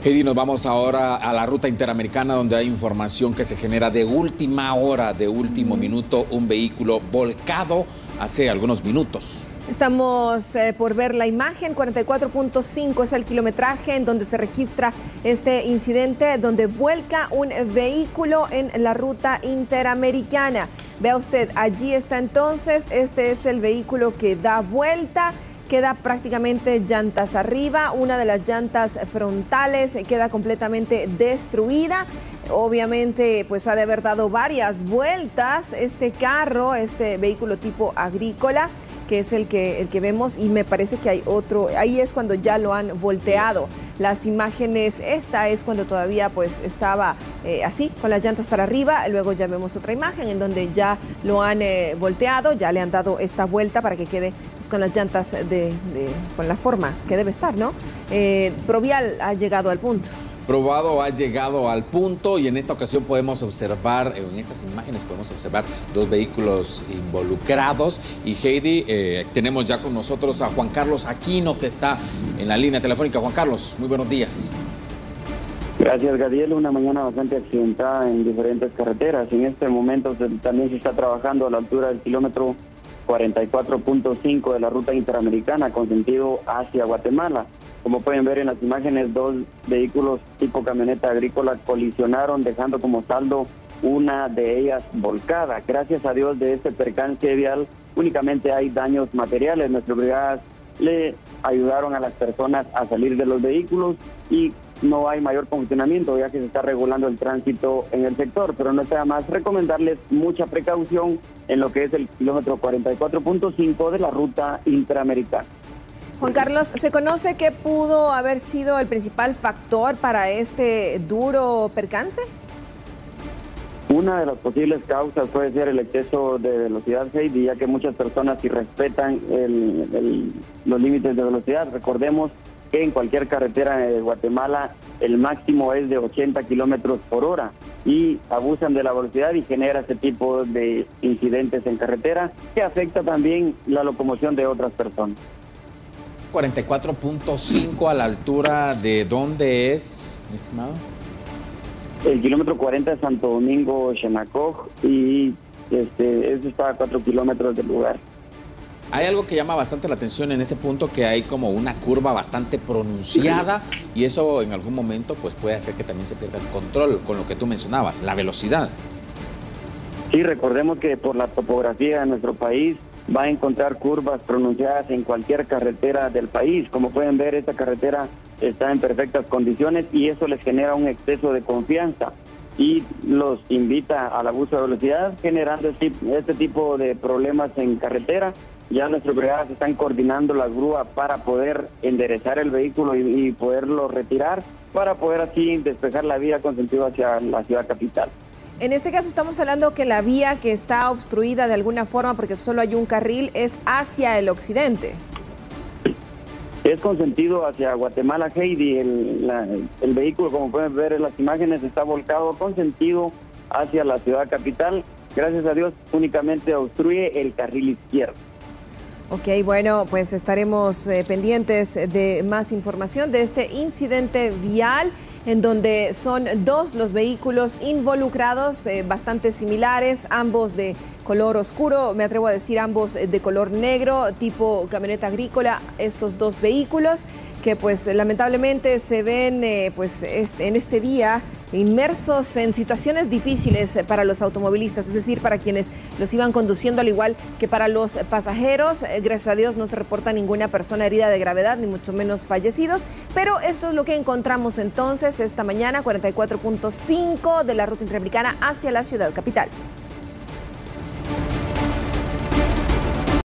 Heidi, nos vamos ahora a la ruta interamericana, donde hay información que se genera de última hora, de último minuto, un vehículo volcado hace algunos minutos. Estamos por ver la imagen. 44.5 es el kilometraje en donde se registra este incidente, donde vuelca un vehículo en la ruta interamericana. Vea usted, allí está entonces, este es el vehículo que da vuelta. Queda prácticamente llantas arriba, una de las llantas frontales queda completamente destruida. Obviamente, pues ha de haber dado varias vueltas este carro, este vehículo tipo agrícola, que es el que vemos, y me parece que hay otro, ahí es cuando ya lo han volteado. Las imágenes, esta es cuando todavía pues estaba así, con las llantas para arriba. Luego ya vemos otra imagen en donde ya lo han volteado, ya le han dado esta vuelta para que quede pues, con las llantas con la forma que debe estar, ¿no? Provial ha llegado al punto. Probado ha llegado al punto, y en esta ocasión podemos observar, en estas imágenes podemos observar dos vehículos involucrados. Y Heidi, tenemos ya con nosotros a Juan Carlos Aquino, que está en la línea telefónica. Juan Carlos, muy buenos días. Gracias, Gadiel. Una mañana bastante accidentada en diferentes carreteras. En este momento también se está trabajando a la altura del kilómetro 44.5 de la ruta interamericana con sentido hacia Guatemala. Como pueden ver en las imágenes, dos vehículos tipo camioneta agrícola colisionaron, dejando como saldo una de ellas volcada. Gracias a Dios, de este percance vial únicamente hay daños materiales. Nuestras brigadas le ayudaron a las personas a salir de los vehículos y no hay mayor congestionamiento, ya que se está regulando el tránsito en el sector. Pero no está más recomendarles mucha precaución en lo que es el kilómetro 44.5 de la ruta interamericana. Juan Carlos, ¿se conoce qué pudo haber sido el principal factor para este duro percance? Una de las posibles causas puede ser el exceso de velocidad, Heidi, ya que muchas personas si respetan los límites de velocidad. Recordemos que en cualquier carretera de Guatemala el máximo es de 80 kilómetros por hora y abusan de la velocidad y genera este tipo de incidentes en carretera que afecta también la locomoción de otras personas. 44.5 a la altura de ¿dónde es, mi estimado? El kilómetro 40 es Santo Domingo, Xenacoj, y eso está a 4 kilómetros del lugar. Hay algo que llama bastante la atención en ese punto, que hay como una curva bastante pronunciada, y eso en algún momento pues puede hacer que también se pierda el control con lo que tú mencionabas, la velocidad. Sí, recordemos que por la topografía de nuestro país va a encontrar curvas pronunciadas en cualquier carretera del país. Como pueden ver, esta carretera está en perfectas condiciones y eso les genera un exceso de confianza y los invita al abuso de velocidad, generando este tipo de problemas en carretera. Ya nuestras brigadas están coordinando la grúa para poder enderezar el vehículo y poderlo retirar, para poder así despejar la vía con sentido hacia la ciudad capital. En este caso estamos hablando que la vía que está obstruida de alguna forma, porque solo hay un carril, es hacia el occidente. Es con sentido hacia Guatemala, Heidi. El vehículo, como pueden ver en las imágenes, está volcado con sentido hacia la ciudad capital. Gracias a Dios, únicamente obstruye el carril izquierdo. Ok, bueno, pues estaremos pendientes de más información de este incidente vial, en donde son dos los vehículos involucrados, bastante similares, ambos de color oscuro, me atrevo a decir ambos de color negro, tipo camioneta agrícola, estos dos vehículos que pues lamentablemente se ven en este día inmersos en situaciones difíciles para los automovilistas, es decir, para quienes los iban conduciendo, al igual que para los pasajeros. Gracias a Dios no se reporta ninguna persona herida de gravedad, ni mucho menos fallecidos, pero esto es lo que encontramos entonces esta mañana, 44.5 de la ruta interamericana hacia la ciudad capital.